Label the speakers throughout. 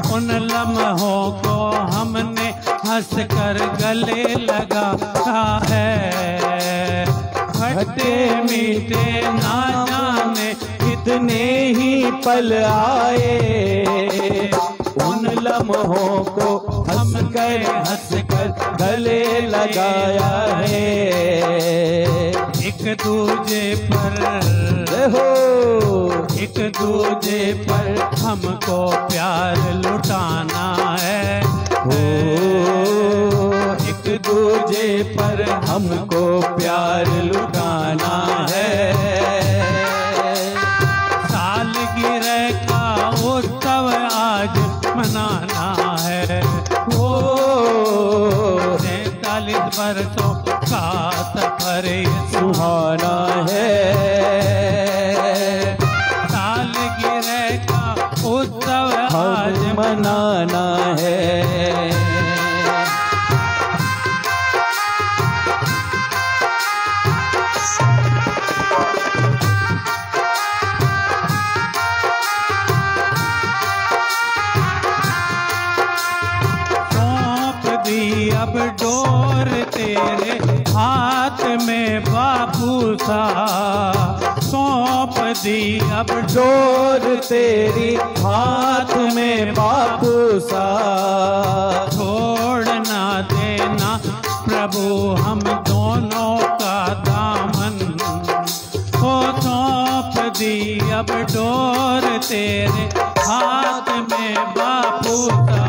Speaker 1: उन लम्हों को हमने हंस कर गले लगाया है। खट्टे मीठे ना जाने
Speaker 2: कितने ही पल आए, उन लम्हों को हंस कर गले लगाया है।
Speaker 1: एक दूजे पर एक दूजे पर हमको प्यार लुटाना है। एक दूजे पर हमको प्यार लुटाना है। सालगिरह का उत्सव आज मनाना है। 43 वर्षों का सफर
Speaker 2: सुहाना है।
Speaker 1: सालगिरह का उत्सव आज
Speaker 2: मनाना है।
Speaker 1: अब डोर तेरे हाथ में बापू सा, सौंप दी अब
Speaker 2: डोर तेरी हाथ में बापू सा।
Speaker 1: छोड़ ना देना प्रभु हम दोनों का दामन, हो सौंप दी अब डोर तेरे हाथ में बापू सा।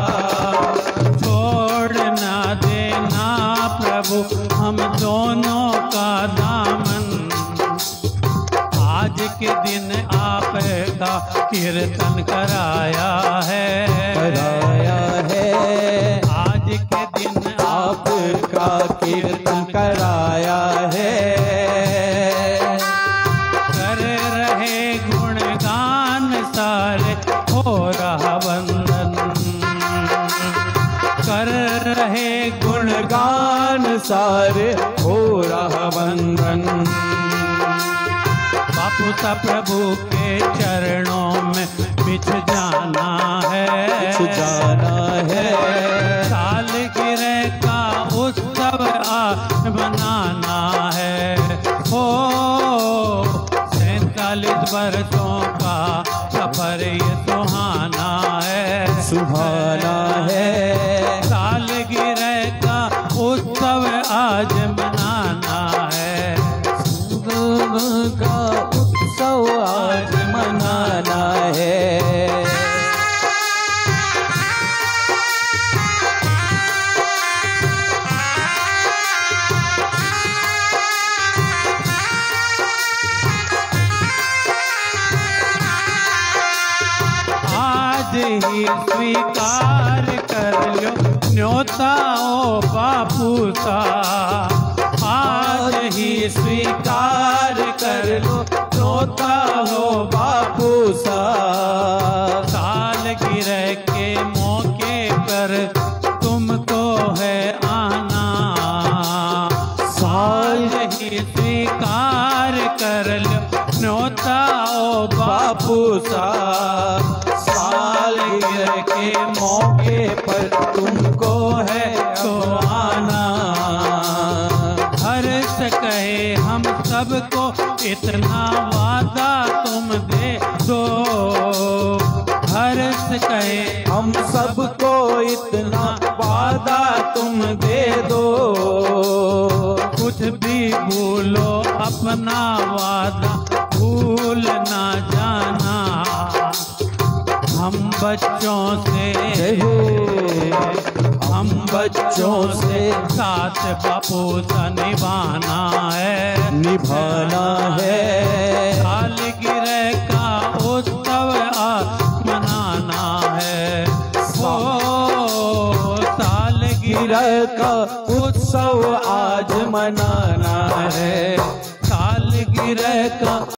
Speaker 1: प्रभु हम दोनों का दामन, आज के दिन आपका कीर्तन कराया है। आज के दिन
Speaker 2: आपका कीर्तन कराया है।
Speaker 1: कर रहे गुणगान सारे हो रहा वंदन, कर रहे
Speaker 2: गुणगान सारे हो रहा वंदन।
Speaker 1: बापू सा प्रभु के चरणों में बिछ जाना है,
Speaker 2: बिछ जाना है।
Speaker 1: सालगिरह का उत्सव मनाना है। हो 47 वर्षों का सफर ये सुहाना है,
Speaker 2: सुहाना है।
Speaker 1: सालगिरह का उत्सव आज मनाना है।
Speaker 2: का उत्सव आज मनाना है।
Speaker 1: आज ही स्वीकार कर लो न्योता ओ बापू सा, आज ही स्वीकार कर लो न्योता हो बापू सा। सालगिरह के मौके पर तुमको है आना, आज ही स्वीकार कर लो न्योता ओ बापू सा। सालगिरह के मौके पर तुमको है तो आना। हर कहे हम सबको इतना वादा तुम दे दो, हर कहे
Speaker 2: हम सबको इतना वादा तुम दे दो।
Speaker 1: कुछ भी भूलो अपना वादा भूल ना जाना। हम बच्चों से साथ बापू सा निभाना है,
Speaker 2: निभाना है।
Speaker 1: सालगिरह का उत्सव मनाना है। सालगिरह
Speaker 2: का उत्सव आज मनाना है।
Speaker 1: सालगिरह का